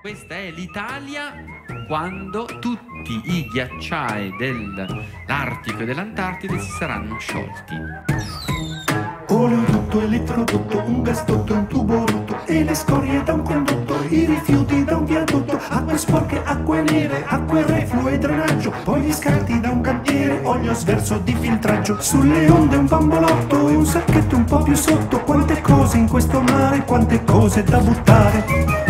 Questa è l'Italia quando tutti i ghiacciai dell'Artico e dell'Antartide si saranno sciolti. Oleodotto, elettrodotto, un gasdotto, un tubo rotto e le scorie da un condotto, i rifiuti da un viadotto, acque sporche, acque nere, acque refluo e drenaggio, poi gli scarti da un cantiere, olio sverso di filtraggio, sulle onde un bambolotto e un sacchetto un po' più sotto, quante cose in questo mare, quante cose da buttare.